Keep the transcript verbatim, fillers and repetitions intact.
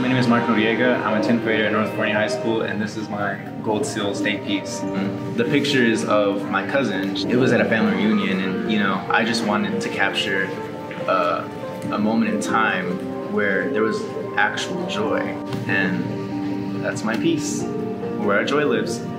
my name is Mark Noriega. I'm a tenth grader at North Forney High School, and this is my Gold Seal state piece. Mm. The picture is of my cousin. It was at a family reunion, and you know, I just wanted to capture uh, a moment in time where there was actual joy, and that's my piece, where our joy lives.